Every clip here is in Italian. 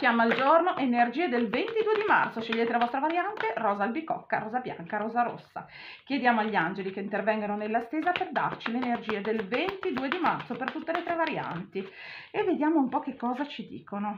fiamma al giorno, energie del 22 di marzo. Scegliete la vostra variante, rosa albicocca, rosa bianca, rosa rossa. Chiediamo agli angeli che intervengano nella stesa per darci le energie del 22 di marzo per tutte le tre varianti. E vediamo un po' che cosa ci dicono.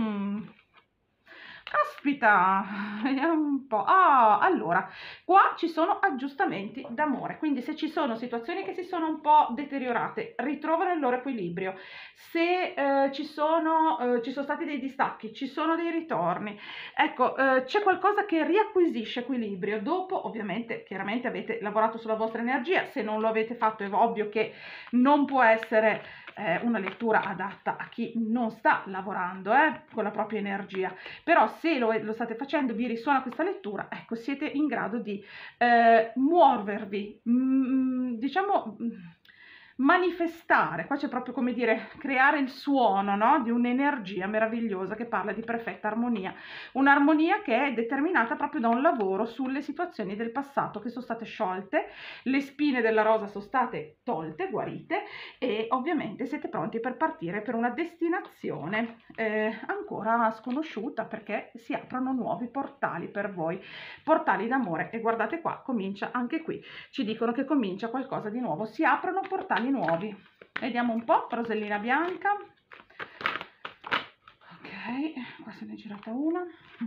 Caspita, vediamo un po'. Allora, qua ci sono aggiustamenti d'amore, quindi se ci sono situazioni che si sono un po' deteriorate, ritrovano il loro equilibrio. Se ci sono stati dei distacchi, ci sono dei ritorni, ecco, c'è qualcosa che riacquisisce equilibrio. Dopo, ovviamente, chiaramente avete lavorato sulla vostra energia. Se non lo avete fatto, è ovvio che non può essere una lettura adatta a chi non sta lavorando con la propria energia, però se lo state facendo, vi risuona questa lettura, ecco, siete in grado di muovervi, diciamo manifestare. Qua c'è proprio, come dire, creare il suono, no? Di un'energia meravigliosa che parla di perfetta armonia, un'armonia che è determinata proprio da un lavoro sulle situazioni del passato che sono state sciolte, le spine della rosa sono state tolte, guarite, e ovviamente siete pronti per partire per una destinazione ancora sconosciuta, perché si aprono nuovi portali per voi, portali d'amore. E guardate qua, comincia anche qui, ci dicono che comincia qualcosa di nuovo, si aprono portali nuovi. Vediamo un po', rosellina bianca. Ok, qua se ne è girata una.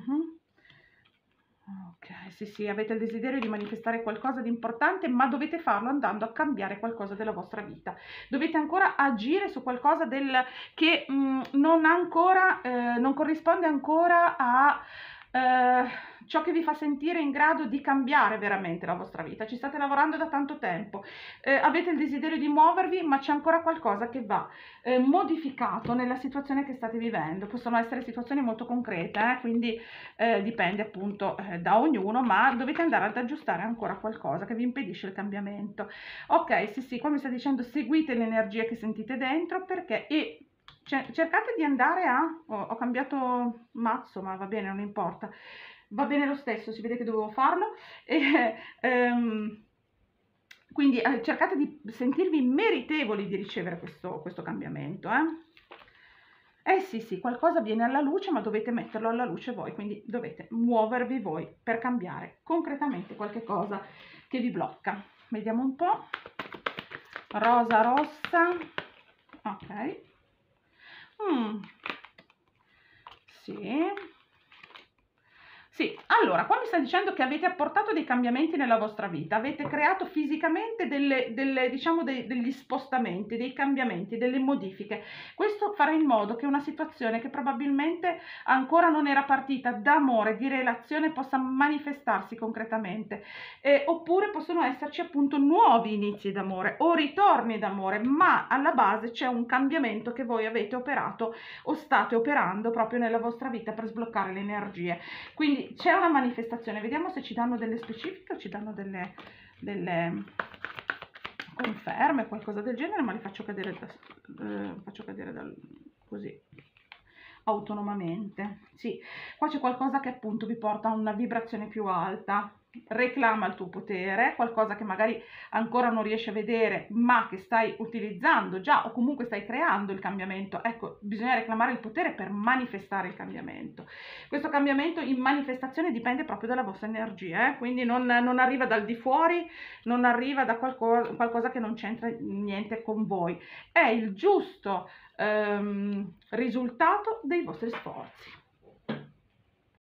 Ok, sì, avete il desiderio di manifestare qualcosa di importante, ma dovete farlo andando a cambiare qualcosa della vostra vita. Dovete ancora agire su qualcosa che non corrisponde ancora a ciò che vi fa sentire in grado di cambiare veramente la vostra vita. Ci state lavorando da tanto tempo, avete il desiderio di muovervi, ma c'è ancora qualcosa che va modificato nella situazione che state vivendo. Possono essere situazioni molto concrete, quindi dipende appunto da ognuno, ma dovete andare ad aggiustare ancora qualcosa che vi impedisce il cambiamento. Ok, sì, qua mi sta dicendo seguite l'energia che sentite dentro, perché cercate di andare ho cambiato mazzo, ma va bene, non importa, va bene lo stesso, si vede che dovevo farlo. Quindi cercate di sentirvi meritevoli di ricevere questo cambiamento. Sì, qualcosa viene alla luce, ma dovete metterlo alla luce voi, quindi dovete muovervi voi per cambiare concretamente qualche cosa che vi blocca. Vediamo un po'. Rosa rossa. Ok. Sì, allora, qua mi sta dicendo che avete apportato dei cambiamenti nella vostra vita, avete creato fisicamente degli spostamenti, dei cambiamenti, delle modifiche. Questo farà in modo che una situazione che probabilmente ancora non era partita d'amore, di relazione, possa manifestarsi concretamente. Oppure possono esserci appunto nuovi inizi d'amore o ritorni d'amore, ma alla base c'è un cambiamento che voi avete operato o state operando proprio nella vostra vita per sbloccare le energie. Quindi c'è una manifestazione. Vediamo se ci danno delle specifiche o ci danno delle conferme, qualcosa del genere, ma li faccio cadere così autonomamente. Sì, qua c'è qualcosa che appunto vi porta a una vibrazione più alta. Reclama il tuo potere, qualcosa che magari ancora non riesci a vedere, ma che stai utilizzando già, o comunque stai creando il cambiamento. Ecco, bisogna reclamare il potere per manifestare il cambiamento. Questo cambiamento in manifestazione dipende proprio dalla vostra energia, quindi non arriva dal di fuori, non arriva da qualcosa che non c'entra niente con voi. È il giusto risultato dei vostri sforzi.